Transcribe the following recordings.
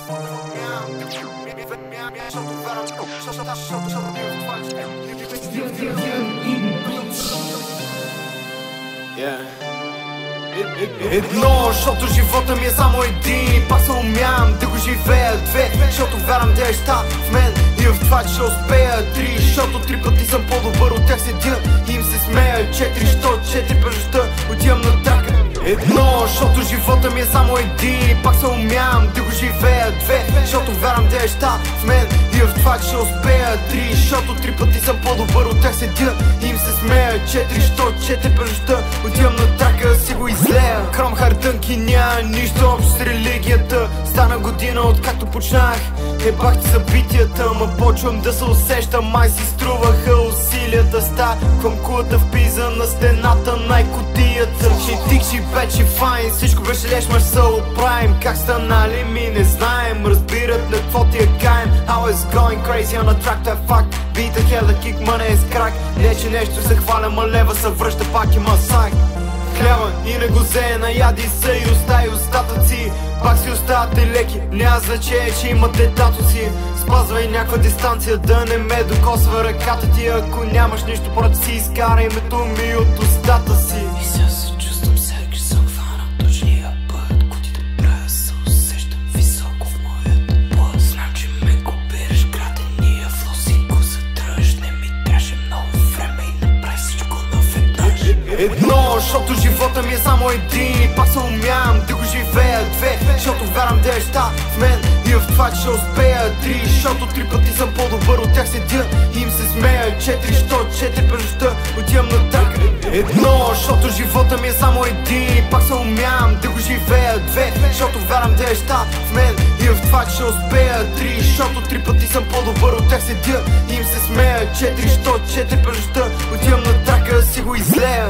Едно, защото живота ми е само един. Пак се умявам да го живея. Две, защото вярвам неща в мен и в това, че ще успея. Три, защото три пъти съм по-добър от тях седя и им се смея. Четири, защото четири прежда отивам на трака. Едно, защото живота ми е само един. Пак се умявам да го живея. Две, защото вярвам неща в мен и в това, че ще успея. Три, защото три пъти съм по-добър от тях седя и им се смея. Четири, защото четири прежда отивам на трака, си го излея. Кром хардънки няма нищо общо с религията. Стана година откакто почнах, ебах ти събитията. Ма почвам да се усещам, май си струваха усилията. Ставам кулата в пиза на стената, най-кутията. Шитик, вече файн, всичко беше леш, мъж се оправим. Как станали ми не знаем, разбират на какво ти е каем. I was going crazy on the track, това е факт. Бита хела, кик, мъне е с крак. Не че нещо се хваля, ма лева се връща, пак има сайк. Хляба и не го взе, наяди се и остави остатъци. Пак си оставате леки, няма значение, че имате татуци. Спазвай някаква дистанция, да не ме докосва ръката ти. Ако нямаш нищо против си, изкарай името ми от устата си. И сега се чувствам всеки съм хванал точния път. Кутите правя се усещам високо в моят плът. Знам, че ме копираш, крадения флоу си го задръж. Не ми трябваше много време и направи всичко наведнъж. Едно, защото живота ми е само един. Пак се умявам да го живея. Две, защото вярвам неща в мен и в това, че ще успея. Три, защото три пъти съм по-добър от тях седя и им се смея. Четири, защото четири прежда отивам на трака. Едно, защото живота ми е само един. Пак се умявам да го живея. Две, защото вярвам неща в мен и в това, че ще успея. Три, защото три пъти съм по-добър от тях седя и им се смея. Четири, защото четири прежда отивам на трака, си го излея.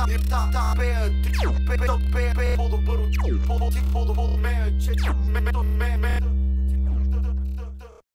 По-добър от